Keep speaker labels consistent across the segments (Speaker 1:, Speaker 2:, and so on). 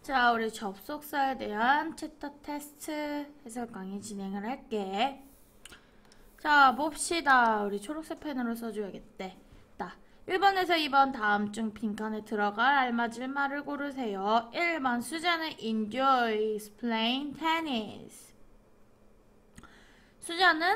Speaker 1: 자, 우리 접속사에 대한 챕터 테스트 해설 강의 진행을 할게. 자, 봅시다. 우리 초록색 펜으로 써줘야겠대. 1번에서 2번 다음 중 빈칸에 들어갈 알맞을 말을 고르세요. 1번 수자는 enjoys playing tennis. 수자는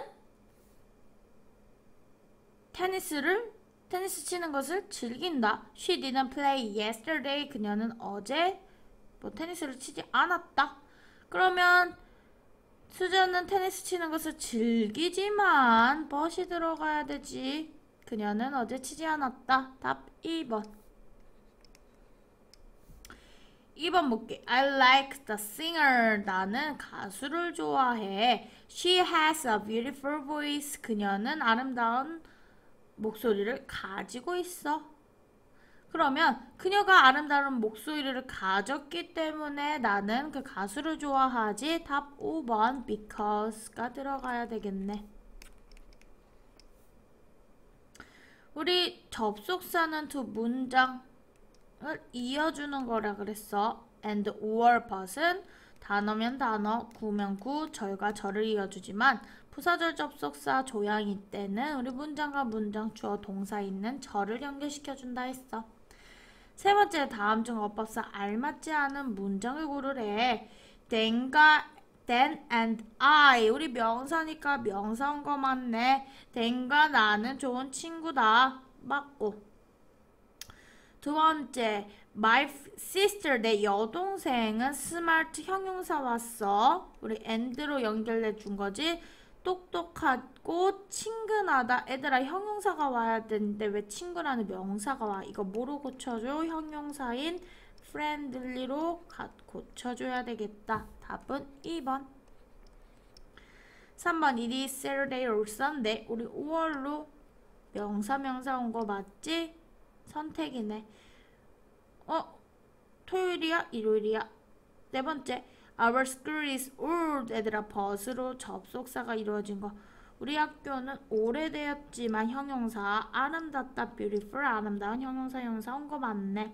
Speaker 1: 테니스 치는 것을 즐긴다. She didn't play yesterday. 그녀는 어제 테니스를 치지 않았다. 그러면 수자는 테니스 치는 것을 즐기지만 but이 들어가야 되지. 그녀는 어제 치지 않았다. 답 2번. 2번 볼게. I like the singer. 나는 가수를 좋아해. She has a beautiful voice. 그녀는 아름다운 목소리를 가지고 있어. 그러면 그녀가 아름다운 목소리를 가졌기 때문에 나는 그 가수를 좋아하지. 답 5번 because가 들어가야 되겠네. 우리 접속사는 두 문장을 이어주는 거라 그랬어. and or but은 단어면 단어, 구면 구, 절과 절을 이어주지만 부사절 접속사 조양이 때는 우리 문장과 문장 주어 동사 있는 절을 연결시켜준다 했어. 세 번째, 다음 중 어법상 알맞지 않은 문장을 고르래. then and I. 우리 명사니까 명사 온 거 맞네. then과 나는 좋은 친구다. 맞고. 두 번째, my sister. 내 여동생은 smart 형용사 왔어. 우리 and로 연결해 준 거지. 똑똑하고 친근하다. 애들아, 형용사가 와야 되는데 왜 친구라는 명사가 와? 이거 뭐로 고쳐줘? 형용사인 friendly로 고쳐줘야 되겠다. 답은 2번. 3번 It is Saturday or Sunday. 우리 5월로 명사 온 거 맞지? 선택이네. 토요일이야? 일요일이야? 네 번째, Our school is old. 애들아, but으로 접속사가 이루어진 거. 우리 학교는 오래되었지만 형용사 아름답다. beautiful 아름다운 형용사 온 거 맞네.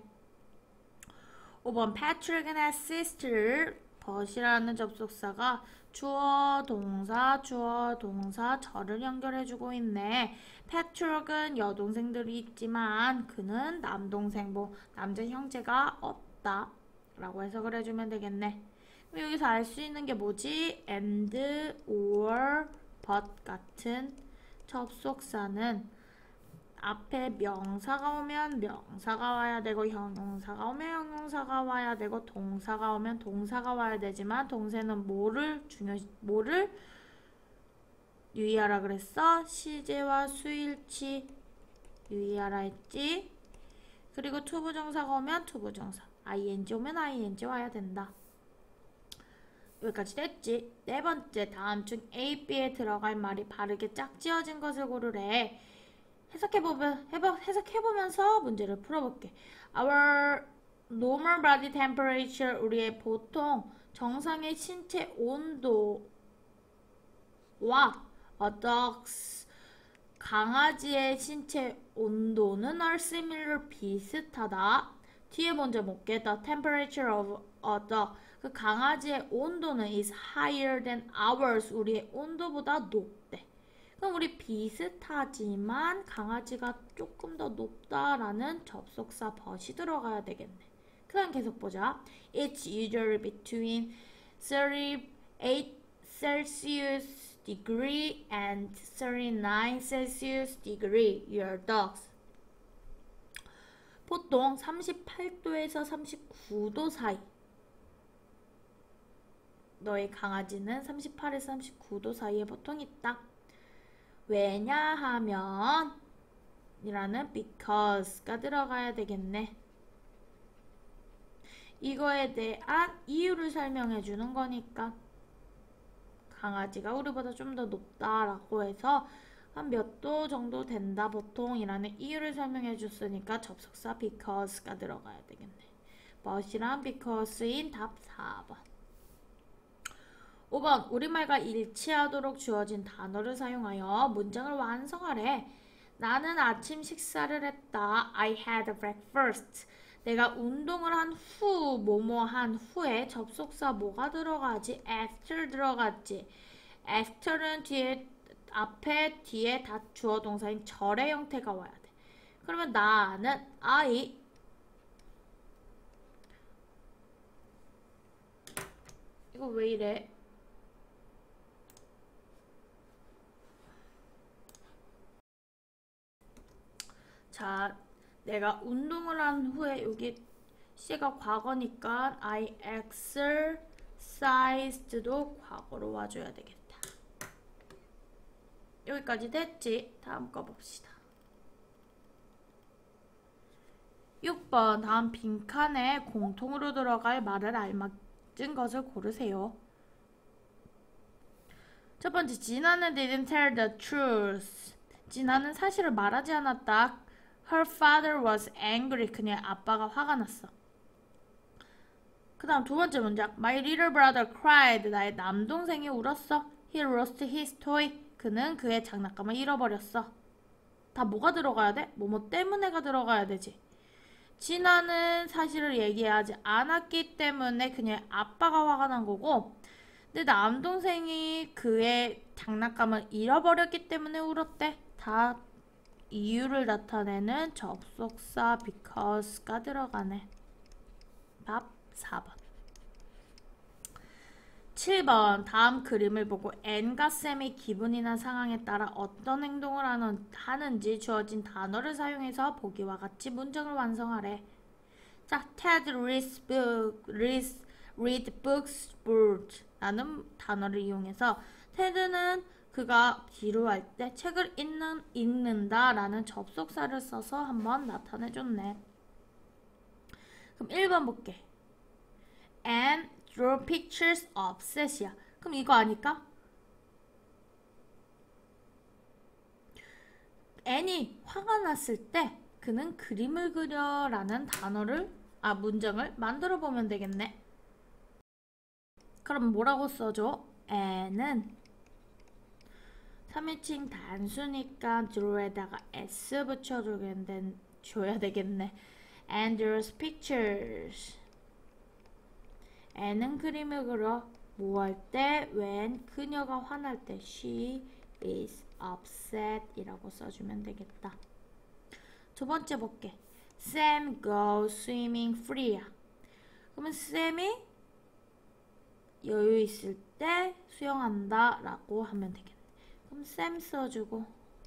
Speaker 1: 5번 Patrick and his sister. but이라는 접속사가 주어 동사 절을 연결해주고 있네. Patrick은 여동생들이 있지만 그는 남동생 남자 형제가 없다 라고 해석을 해주면 되겠네. 여기서 알 수 있는 게 뭐지? and, or, but 같은 접속사는 앞에 명사가 오면 명사가 와야 되고 형용사가 오면 형용사가 와야 되고 동사가 오면 동사가 와야 되지만 동사는 뭐를 유의하라 그랬어? 시제와 수일치 유의하라 했지? 그리고 투부정사가 오면 투부정사, ing 오면 ing 와야 된다. 여기까지 됐지? 네 번째, 다음 중 A, B에 들어갈 말이 바르게 짝지어진 것을 고르래. 해석해보면서 문제를 풀어볼게. Our normal body temperature. 우리의 보통 정상의 신체 온도와 a dog's 강아지의 신체 온도는 are similar 비슷하다. 뒤에 먼저 볼게. The temperature of a dog. 그 강아지의 온도는 is higher than ours. 우리의 온도보다 높대. 그럼 우리 비슷하지만 강아지가 조금 더 높다라는 접속사 but이 들어가야 되겠네. 그 다음 계속 보자. It's usually between 38 Celsius degree and 39 Celsius degree. Your dogs. 보통 38도에서 39도 사이. 너의 강아지는 38에서 39도 사이에 보통 있다. 왜냐하면 이라는 because가 들어가야 되겠네. 이거에 대한 이유를 설명해 주는 거니까 강아지가 우리보다 좀 더 높다라고 해서 한 몇 도 정도 된다 보통이라는 이유를 설명해 줬으니까 접속사 because가 들어가야 되겠네. but이랑 because인 답 4번. 5번 우리말과 일치하도록 주어진 단어를 사용하여 문장을 완성하래. 나는 아침 식사를 했다. I had breakfast. 내가 운동을 한 후, 뭐뭐 한 후에 접속사 뭐가 들어가지? after 들어갔지. after는 앞에 뒤에 다 주어 동사인 절의 형태가 와야 돼. 그러면 나는 이거 왜 이래? 자, 내가 운동을 한 후에 여기 C가 과거니까 I exercised도 과거로 와줘야 되겠다. 여기까지 됐지? 다음 거 봅시다. 6번 다음 빈칸에 공통으로 들어갈 말을 알맞은 것을 고르세요. 첫 번째, 진아는 didn't tell the truth. 진아는 사실을 말하지 않았다. Her father was angry. 그녀의 아빠가 화가 났어. 그 다음 두 번째 문장. My little brother cried. 나의 남동생이 울었어. He lost his toy. 그는 그의 장난감을 잃어버렸어. 다 뭐가 들어가야 돼? 뭐뭐 때문에가 들어가야 되지. 진아는 사실을 얘기하지 않았기 때문에 그녀의 아빠가 화가 난 거고, 근데 남동생이 그의 장난감을 잃어버렸기 때문에 울었대. 다 이유를 나타내는 접속사 because가 들어가네. 답 4번. 7번 다음 그림을 보고 앤과 샘이 기분이나 상황에 따라 어떤 행동을 하는지 주어진 단어를 사용해서 보기와 같이 문장을 완성하래. 자, Ted read books bored 라는 단어를 이용해서 테드는 그가 지루할 때 책을 읽는다 라는 접속사를 써서 한번 나타내줬네. 그럼 1번 볼게. And draw pictures of set이야. 그럼 이거 아닐까? N이 화가 났을 때 그는 그림을 그려 라는 문장을 만들어 보면 되겠네. 그럼 뭐라고 써줘? N은 3인칭 단수니까 draw에다가 s 붙여줘야 되겠네. And draws pictures. N은 그림을 그려. 뭐 할 때? when 그녀가 화날 때. She is upset 이라고 써주면 되겠다. 두 번째 볼게. Sam goes swimming free야. 그러면 샘이 여유 있을 때 수영한다 라고 하면 되겠네. 그럼 Sam 써주고,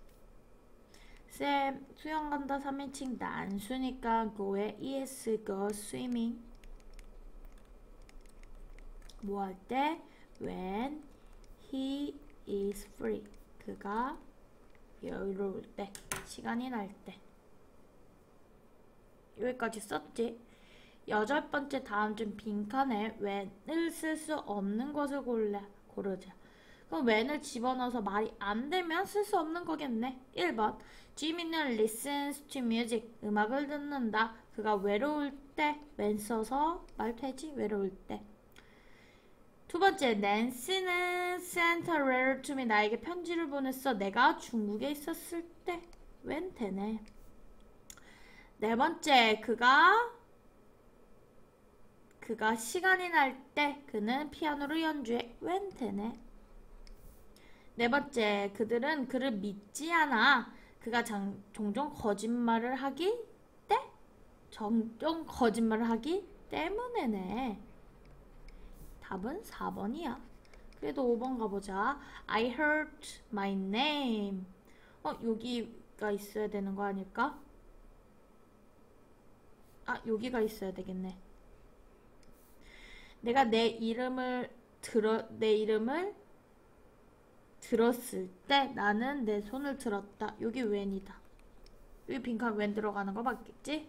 Speaker 1: Sam 수영 간다 3인칭 난수니까 go에 es goes swimming. 뭐 할 때? when he is free. 그가 여유로울 때, 시간이 날 때. 여기까지 썼지? 8번째 다음 중 빈칸에 when을 쓸 수 없는 것을 고르자. 그럼 when을 집어넣어서 말이 안 되면 쓸 수 없는 거겠네. 1번 Jimmy는 listens to music. 음악을 듣는다. 그가 외로울 때 when 써서 말 되지? 외로울 때. 두 번째, 낸시는 sent a letter to me. 나에게 편지를 보냈어. 내가 중국에 있었을 때 when 되네. 네 번째, 그가 시간이 날 때 그는 피아노를 연주해 when 되네. 네 번째, 그들은 그를 믿지 않아. 그가 종종 거짓말을 하기 때문에네. 답은 4번이야. 그래도 5번 가보자. I heard my name. 여기가 있어야 되는 거 아닐까? 여기가 있어야 되겠네. 내가 내 이름을 들었을 때 나는 내 손을 들었다. 여기 when이다. 여기 빈칸 when 들어가는 거 맞겠지?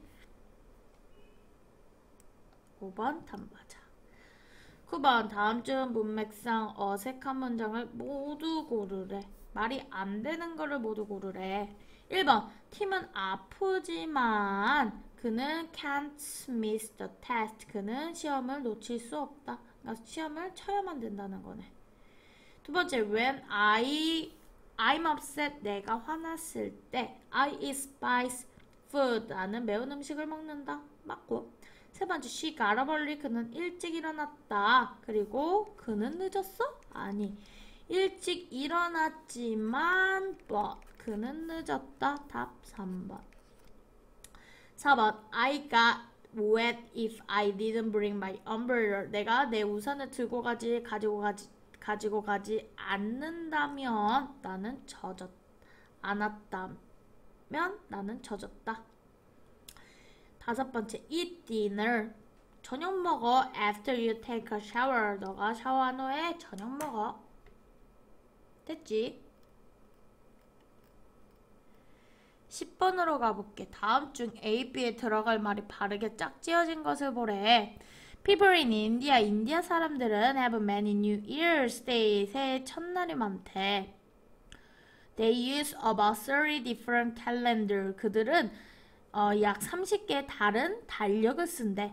Speaker 1: 5번 답 맞아. 9번 다음 중 문맥상 어색한 문장을 모두 고르래. 말이 안 되는 거를 모두 고르래. 1번 팀은 아프지만 그는 can't miss the test. 그는 시험을 놓칠 수 없다. 그러니까 시험을 쳐야만 된다는 거네. 두 번째, when I'm upset. 내가 화났을 때 I eat spicy food. 나는 매운 음식을 먹는다. 맞고. 세 번째, she got up early. 그는 일찍 일어났다. 그리고 그는 늦었어? 아니. 일찍 일어났지만 but 그는 늦었다. 답 3번. 4번, I got wet if I didn't bring my umbrella. 내가 내 우산을 가지고 가지 않는다면 나는 않았다면 나는 젖었다. 다섯 번째, eat dinner. 저녁 먹어. After you take a shower. 너가 샤워한 후에 저녁 먹어. 됐지? 10번으로 가볼게. 다음 중 A, B에 들어갈 말이 바르게 짝지어진 것을 보래. People in India. 인디아 사람들은 have many New Year's Day. 새해 첫날이 많대. They use about 30 different calendar. 그들은 약 30개의 다른 달력을 쓴대.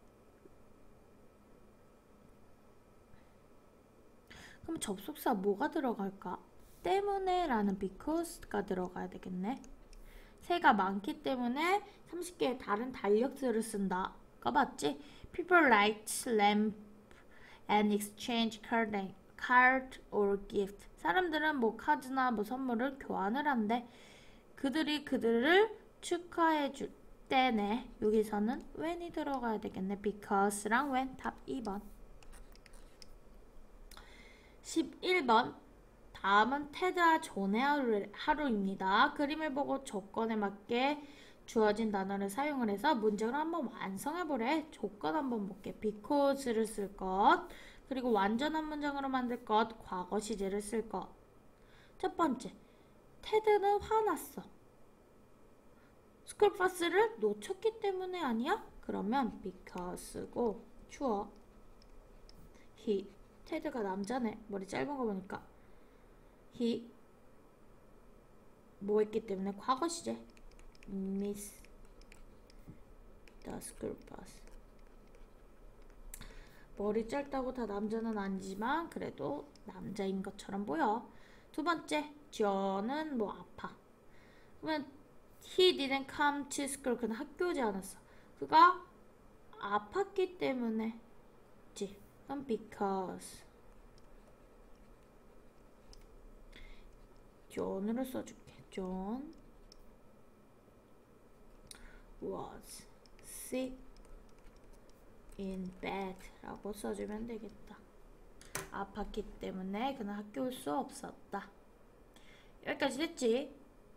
Speaker 1: 그럼 접속사 뭐가 들어갈까? 때문에 라는 because가 들어가야 되겠네. 새가 많기 때문에 30개의 다른 달력들을 쓴다. 가 맞지? People light lamp and exchange card or gift. 사람들은 뭐 카드나 뭐 선물을 교환을 한대. 그들을 축하해줄 때네. 여기서는 when이 들어가야 되겠네. because랑 when. 답 2번. 11번. 다음은 테드와 존의 하루입니다. 그림을 보고 조건에 맞게 주어진 단어를 사용을 해서 문장을 한번 완성해보래. 조건 한번 볼게. because를 쓸 것, 그리고 완전한 문장으로 만들 것, 과거 시제를 쓸 것. 첫 번째, 테드는 화났어. 스쿨버스를 놓쳤기 때문에 아니야? 그러면 because고 주어. he. 테드가 남자네. 머리 짧은 거 보니까. he 뭐 했기 때문에 과거 시제. miss the school bus. 머리 짧다고 다 남자는 아니지만 그래도 남자인 것처럼 보여. 두 번째, John은 뭐 아파. 그러면 he didn't come to school. 그는 학교 오지 않았어. 그가 아팠기 때문에 지. 그럼 because. John으로 써줄게. John was sick in bed 라고 써주면 되겠다. 아팠기 때문에 그는 학교 올 수 없었다. 여기까지 됐지?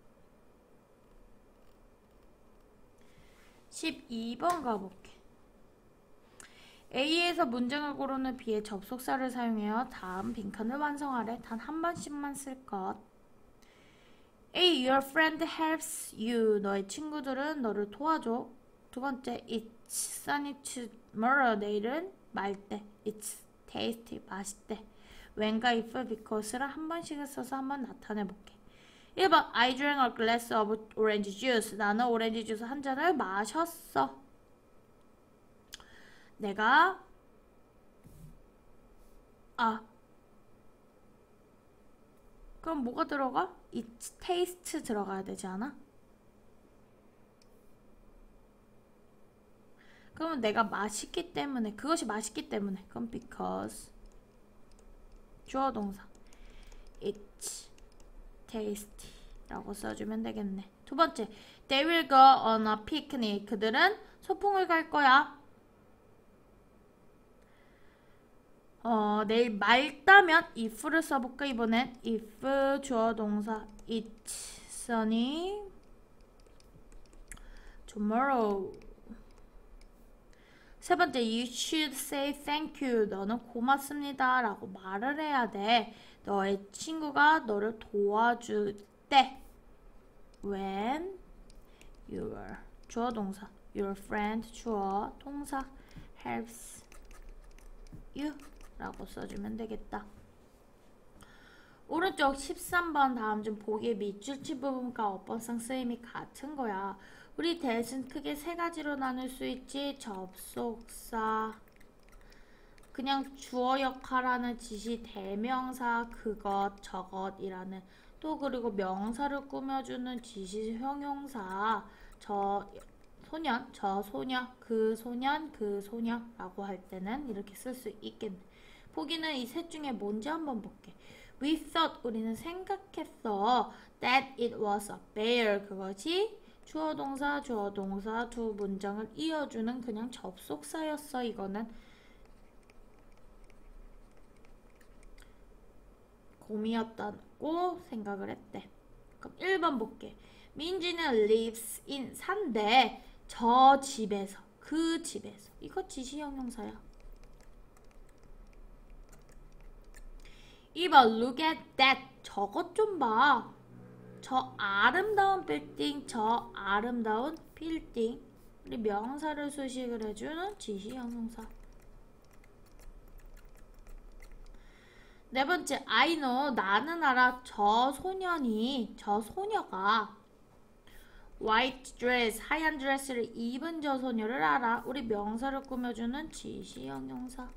Speaker 1: 12번 가볼게. A에서 문장을 고르는 B의 접속사를 사용하여 다음 빈칸을 완성하래. 단 한 번씩만 쓸 것. A. Your friend helps you. 너의 친구들은 너를 도와줘. 두 번째, It's sunny tomorrow. 내일은 맑대. It's tasty. 맛있대. when과 if, because를 한 번씩을 써서 한번 나타내볼게. 1번, I drank a glass of orange juice. 나는 오렌지 주스 한 잔을 마셨어. 내가 그럼 뭐가 들어가? It's taste 들어가야 되지 않아? 그러면 내가 맛있기 때문에, 그것이 맛있기 때문에. 그럼 because. 주어 동사. It's tasty 라고 써주면 되겠네. 두 번째, They will go on a picnic. 그들은 소풍을 갈 거야. 내일 맑다면 if를 써볼까 이번엔. if 주어 동사 it's sunny tomorrow. 세 번째, you should say thank you. 너는 고맙습니다 라고 말을 해야 돼. 너의 친구가 너를 도와줄 때. when your 주어 동사 your friend 주어 동사 helps you 라고 써주면 되겠다. 오른쪽 13번 다음 중 보기의 밑줄치 부분과 어법상 쓰임이 같은 거야. 우리 that은 크게 세 가지로 나눌 수 있지. 접속사, 그냥 주어 역할하는 지시, 대명사, 그것, 저것이라는, 또 그리고 명사를 꾸며주는 지시, 형용사, 소년, 저 소녀, 그 소년, 그 소녀라고 할 때는 이렇게 쓸 수 있겠네. 보기는 이 셋 중에 뭔지 한번 볼게. We thought, 우리는 생각했어. That it was a bear. 그것이 주어 동사 두 문장을 이어주는 그냥 접속사였어. 이거는 곰이었다고 생각을 했대. 그럼 1번 볼게. 민지는 lives in 산대. 저 집에서, 그 집에서. 이거 지시형용사야. 2번 look at that. 저것 좀 봐. 저 아름다운 빌딩, 저 아름다운 빌딩. 우리 명사를 수식을 해주는 지시형용사. 네 번째, I know. 나는 알아. 저 소녀가 white dress, 하얀 드레스를 입은 저 소녀를 알아. 우리 명사를 꾸며주는 지시형용사.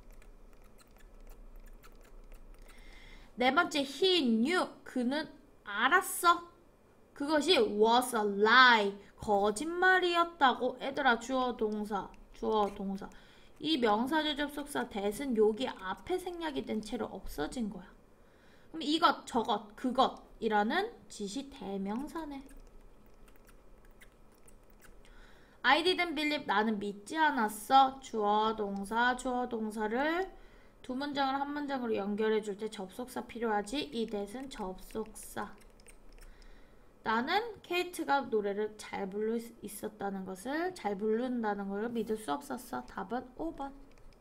Speaker 1: 네 번째, he knew. 그는 알았어. 그것이 was a lie. 거짓말이었다고. 얘들아, 주어 동사. 이 명사절 접속사 that은 여기 앞에 생략이 된 채로 없어진 거야. 그럼 이것, 저것, 그것이라는 지시 대명사네. I didn't believe. 나는 믿지 않았어. 주어 동사를 두 문장을 한 문장으로 연결해 줄 때 접속사 필요하지. 이 that은 접속사. 나는 케이트가 노래를 잘 부른다는 걸 믿을 수 없었어. 답은 5번.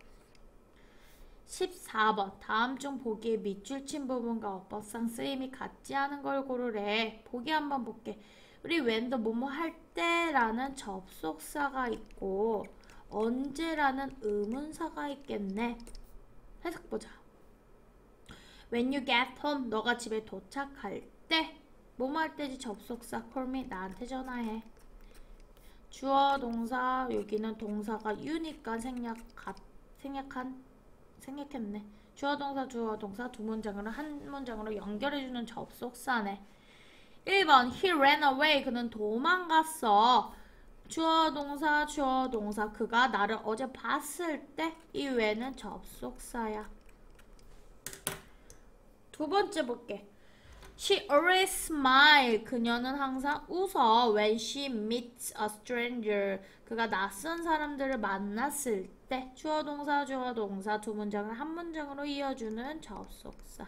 Speaker 1: 14번. 다음 중 보기에 밑줄 친 부분과 어법상 쓰임이 같지 않은 걸 고르래. 보기 한번 볼게. 우리 when도 뭐뭐 할 때라는 접속사가 있고 언제라는 의문사가 있겠네. 해석 보자. When you get home. 너가 집에 도착할 때. 뭐뭐 할 때지 접속사 call me. 나한테 전화해. 주어 동사. 여기는 동사가 you니까 생략했네. 주어 동사 두 문장으로 한 문장으로 연결해주는 접속사네. 1번 he ran away. 그는 도망갔어. 주어 동사 그가 나를 어제 봤을 때. 이 외에는 접속사야. 두 번째 볼게. She always smile. 그녀는 항상 웃어. When she meets a stranger. 그가 낯선 사람들을 만났을 때. 주어 동사 두 문장을 한 문장으로 이어주는 접속사.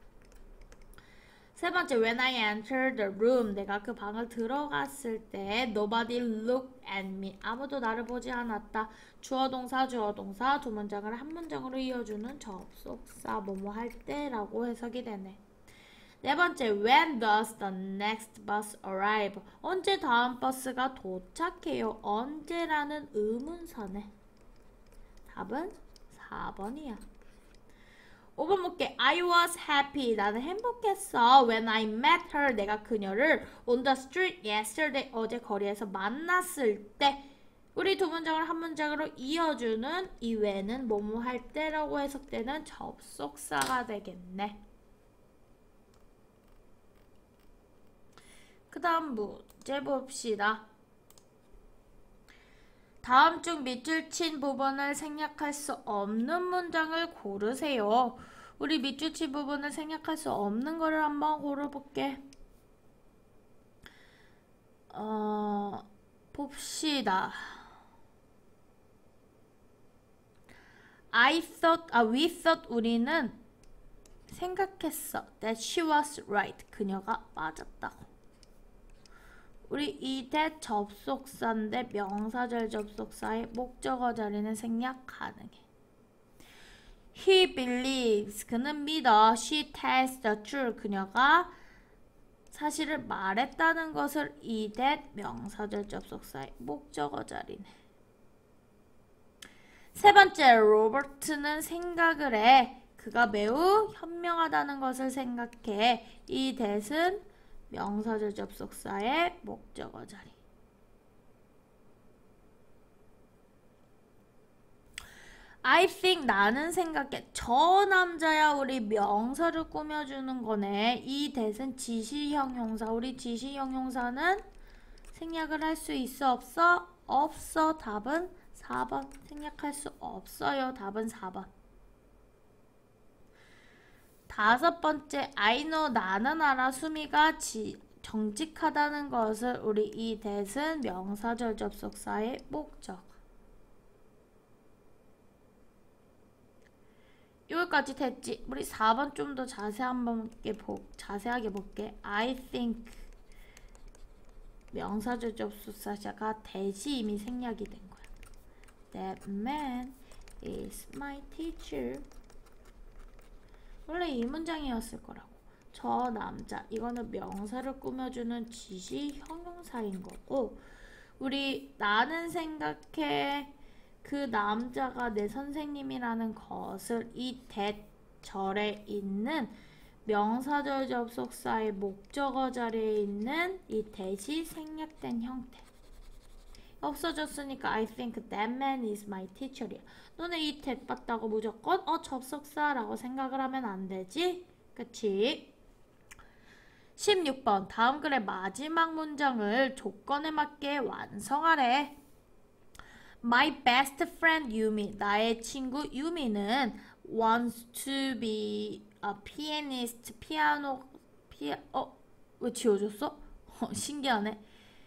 Speaker 1: 세 번째, when I entered the room. 내가 그 방을 들어갔을 때. Nobody looked at me. 아무도 나를 보지 않았다. 주어 동사 두 문장을 한 문장으로 이어주는 접속사. 뭐뭐 할 때라고 해석이 되네. 네 번째, when does the next bus arrive? 언제 다음 버스가 도착해요? 언제라는 의문사네. 답은 4번이야. 5번 볼게. I was happy. 나는 행복했어. When I met her. 내가 그녀를 on the street yesterday. 어제 거리에서 만났을 때. 우리 두 문장을 한 문장으로 이어주는 이외에는 뭐뭐 할 때라고 해석되는 접속사가 되겠네. 그 다음 문제 봅시다. 다음 중 밑줄 친 부분을 생략할 수 없는 문장을 고르세요. 우리 밑줄 친 부분을 생략할 수 없는 거를 한번 고르볼게. 봅시다. we thought 우리는 생각했어. that she was right. 그녀가 맞았다고. 우리 이 that 접속사인데 명사절 접속사의 목적어 자리는 생략 가능해. He believes. 그는 믿어. She tells the truth. 그녀가 사실을 말했다는 것을 이 that 명사절 접속사의 목적어 자리네. 세 번째, 로버트는 생각을 해. 그가 매우 현명하다는 것을 생각해. 이 that은 명사절 접속사의 목적어 자리. I think. 나는 생각해. 저 남자야. 우리 명사를 꾸며주는 거네. 이 that은 지시형용사. 우리 지시형용사는 생략을 할 수 있어 없어? 없어. 답은 4번. 생략할 수 없어요. 답은 4번. 다섯 번째, I know 나는 알아. 수미가 정직하다는 것을 우리 이 that은 명사절 접속사의 목적. 여기까지 됐지? 우리 4번 좀 더 자세하게 볼게. I think 명사절 접속사가 that이 이미 생략이 된 거야. That man is my teacher. 원래 이 문장이었을 거라고. 저 남자, 이거는 명사를 꾸며주는 지시 형용사인 거고, 우리 나는 생각해 그 남자가 내 선생님이라는 것을 이 that 절에 있는 명사절 접속사의 목적어 자리에 있는 이 that이 생략된 형태. 없어졌으니까 I think that man is my teacher이야. 너네 이 that 봤다고 무조건 접속사라고 생각을 하면 안 되지? 그치? 16번 다음 글의 마지막 문장을 조건에 맞게 완성하래. My best friend 유미, 나의 친구 유미는 wants to be a pianist. 왜 지워졌어? 신기하네.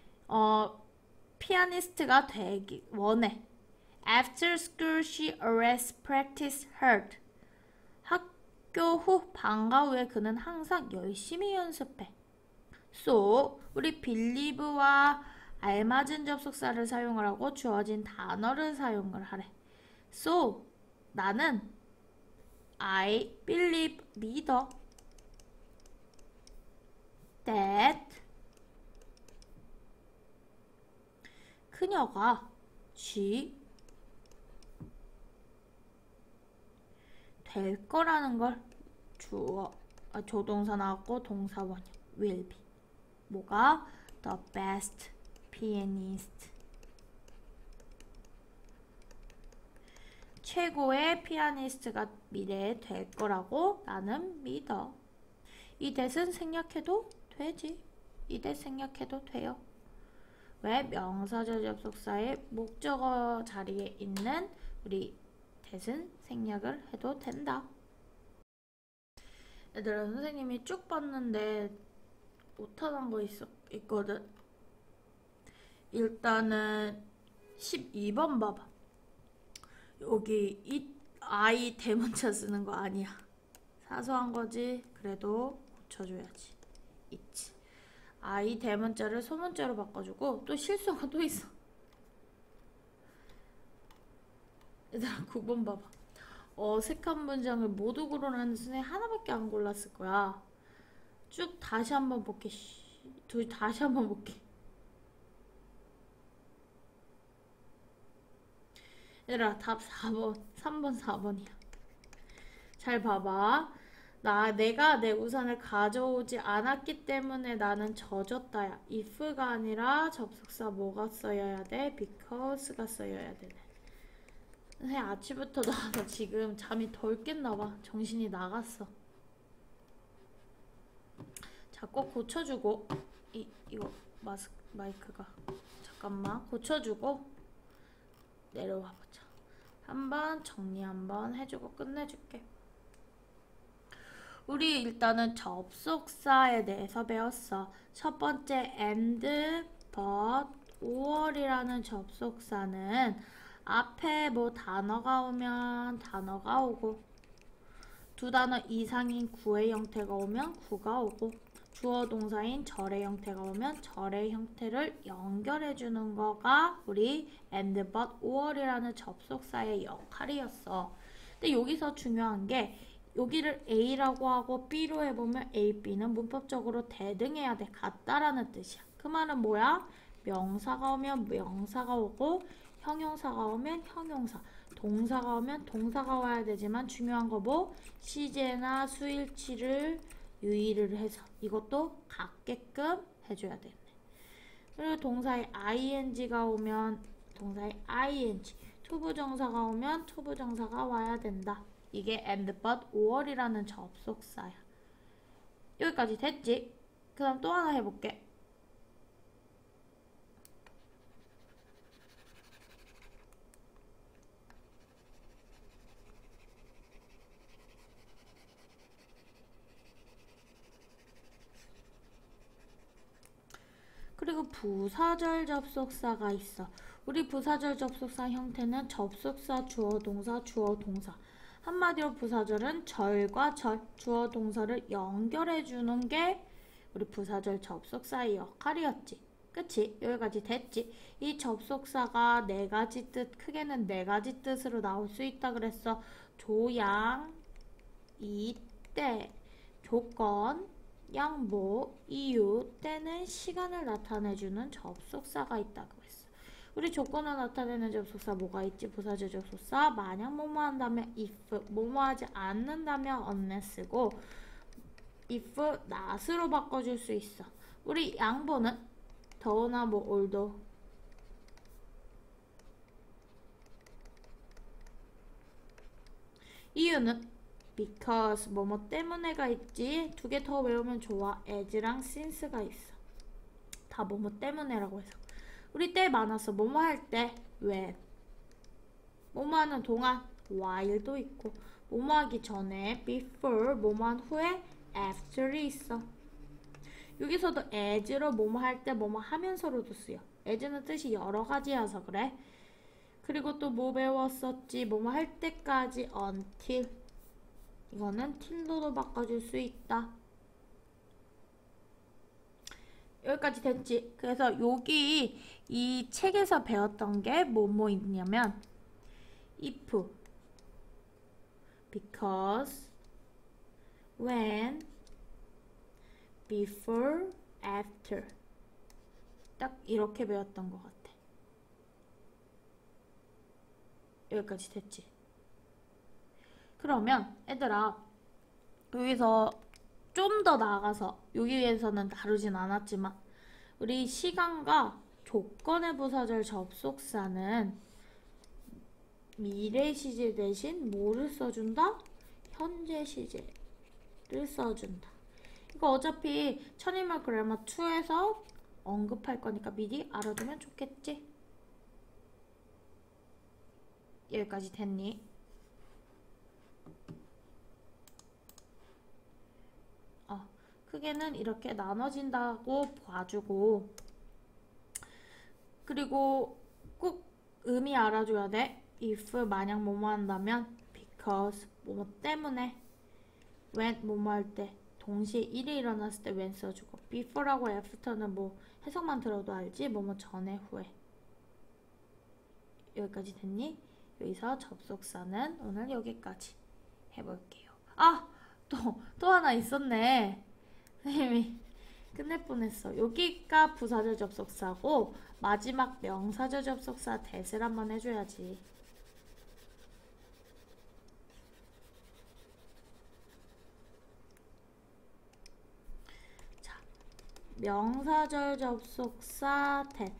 Speaker 1: 피아니스트가 되기 원해. After school she always practice hard. 학교 후 방과 후에 그는 항상 열심히 연습해. So 우리 believe와 알맞은 접속사를 사용을 하고 주어진 단어를 사용을 하래. So 나는 I believe 믿어 that 그녀가 될 거라는 걸 조동사 나왔고 동사 원형 will be. 뭐가? The best pianist. 최고의 피아니스트가 미래에 될 거라고 나는 믿어. 이 that은 생략해도 되지. 이 that 생략해도 돼요. 왜? 명사절 접속사의 목적어 자리에 있는 우리 that은 생략을 해도 된다. 얘들아, 선생님이 쭉 봤는데 못하는 거 있거든. 일단은 12번 봐봐. 여기 이 I 대문자 쓰는 거 아니야. 사소한 거지. 그래도 고쳐줘야지. 있지. I 대문자를 소문자로 바꿔주고 또 실수가 또 있어. 얘들아 9번 봐봐. 어색한 문장을 모두 고르라는 순에 하나밖에 안 골랐을 거야. 쭉 다시 한번 볼게. 다시 한번 볼게. 얘들아 답 4번 3번 4번이야. 잘 봐봐. 내가 내 우산을 가져오지 않았기 때문에 나는 젖었다야. if가 아니라 접속사 뭐가 써야 돼? because가 써야 되네. 선생님 아침부터 나와서 지금 잠이 덜 깼나봐. 정신이 나갔어. 자, 꼭 고쳐주고 이거 마이크가 잠깐만 고쳐주고 내려와 보자. 한번 정리 한번 해주고 끝내줄게. 우리 일단은 접속사에 대해서 배웠어. 첫 번째 and, but, or이라는 접속사는 앞에 뭐 단어가 오면 단어가 오고 두 단어 이상인 구의 형태가 오면 구가 오고 주어 동사인 절의 형태가 오면 절의 형태를 연결해주는 거가 우리 and, but, or이라는 접속사의 역할이었어. 근데 여기서 중요한 게 여기를 A라고 하고 B로 해보면 A, B는 문법적으로 대등해야 돼. 같다라는 뜻이야. 그 말은 뭐야? 명사가 오면 명사가 오고 형용사가 오면 형용사, 동사가 오면 동사가 와야 되지만 중요한 거 뭐? 시제나 수일치를 유의를 해서 이것도 같게끔 해줘야 되네. 그리고 동사에 ing가 오면 동사에 ing, 투부정사가 오면 투부정사가 와야 된다. 이게 and, but, or이라는 접속사야. 여기까지 됐지? 그 다음 또 하나 해볼게. 그리고 부사절 접속사가 있어. 우리 부사절 접속사 형태는 접속사, 주어, 동사, 주어, 동사. 한마디로 부사절은 절과 절, 주어, 동사를 연결해주는 게 우리 부사절 접속사의 역할이었지. 그치? 여기까지 됐지? 이 접속사가 네 가지 뜻, 크게는 네 가지 뜻으로 나올 수 있다 그랬어. 조양, 이때, 조건, 양보, 이유, 때는 시간을 나타내주는 접속사가 있다고 했어. 우리 조건을 나타내는 접속사 뭐가 있지? 부사절 접속사. 만약 뭐뭐 한다면 if, 뭐뭐 하지 않는다면 unless고 if, not으로 바꿔줄 수 있어. 우리 양보는 더나 뭐 올도 이유는 because 뭐뭐 때문에가 있지. 두 개 더 외우면 좋아. as랑 since가 있어. 다 뭐뭐 때문에라고 해서. 우리 때 많았어. 뭐뭐 할 때 when, 뭐뭐 하는 동안 while도 있고, 뭐뭐 하기 전에 before, 뭐뭐 한 후에 after이 있어. 여기서도 as로 뭐뭐 할 때 뭐뭐 하면서로도 쓰여. as는 뜻이 여러 가지여서 그래. 그리고 또 뭐 배웠었지? 뭐뭐 할 때까지 until, 이거는 till로도 바꿔줄 수 있다. 여기까지 됐지? 그래서 여기 이 책에서 배웠던 게 뭐뭐 있냐면 if, because, when, before, after. 딱 이렇게 배웠던 것 같아. 여기까지 됐지? 그러면 얘들아, 여기서 좀 더 나아가서 여기에서는 다루진 않았지만 우리 시간과 조건의 부사절 접속사는 미래 시제 대신 뭐를 써준다? 현재 시제를 써준다. 이거 어차피 천인말 그래머 2에서 언급할 거니까 미리 알아두면 좋겠지? 여기까지 됐니? 크게는 이렇게 나눠진다고 봐주고, 그리고 꼭 의미 알아줘야 돼. if 만약 뭐뭐 한다면 because 뭐뭐 때문에, when 뭐뭐 할 때 동시에 일이 일어났을 때 when 써주고, before하고 after는 뭐 해석만 들어도 알지? 뭐뭐 전에 후에. 여기까지 됐니? 여기서 접속사는 오늘 여기까지 해볼게요. 또 하나 있었네. 선생님이 끝낼 뻔했어. 여기가 부사절 접속사고 마지막 명사절 접속사 that을 한번 해줘야지. 자, 명사절 접속사 that.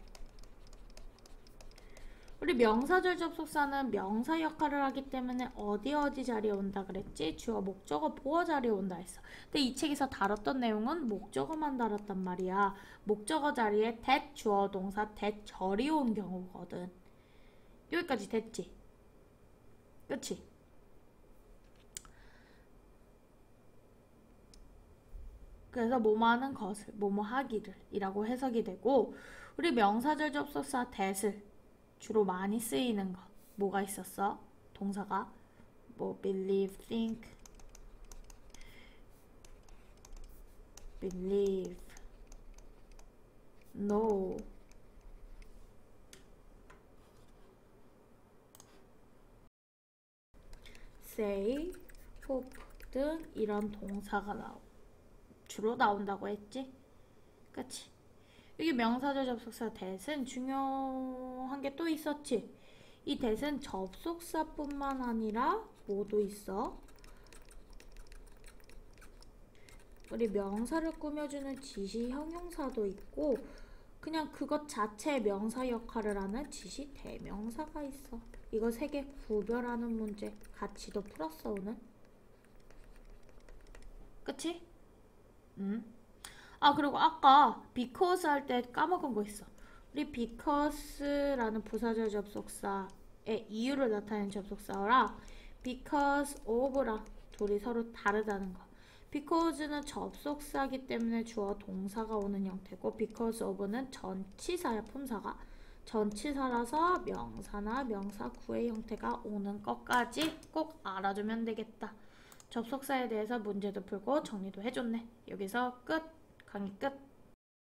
Speaker 1: 우리 명사절 접속사는 명사 역할을 하기 때문에 어디 자리에 온다 그랬지? 주어, 목적어, 보어 자리에 온다 했어. 근데 이 책에서 다뤘던 내용은 목적어만 다뤘단 말이야. 목적어 자리에 that, 주어, 동사, that, 절이 온 경우거든. 여기까지 됐지? 그치? 그래서 뭐뭐 하는 것을, 뭐뭐 하기를 이라고 해석이 되고, 우리 명사절 접속사 that을 주로 많이 쓰이는 거 뭐가 있었어? 동사가 뭐 believe, think, believe, know, say, hope 등 이런 동사가 주로 나온다고 했지? 그치? 여기 명사절 접속사 that은 중요한 게 또 있었지? 이 that은 접속사뿐만 아니라 뭐도 있어? 우리 명사를 꾸며주는 지시 형용사도 있고 그냥 그것 자체의 명사 역할을 하는 지시 대명사가 있어. 이거 세 개 구별하는 문제 같이도 풀었어 오늘. 그치? 그리고 아까 because 할 때 까먹은 거 있어. 우리 because라는 부사절 접속사의 이유를 나타내는 접속사라 because of랑 둘이 서로 다르다는 거. because는 접속사기 때문에 주어 동사가 오는 형태고 because of는 전치사야 품사가. 전치사라서 명사나 명사 구의 형태가 오는 것까지 꼭 알아두면 되겠다. 접속사에 대해서 문제도 풀고 정리도 해줬네. 여기서 끝. 강의 끝.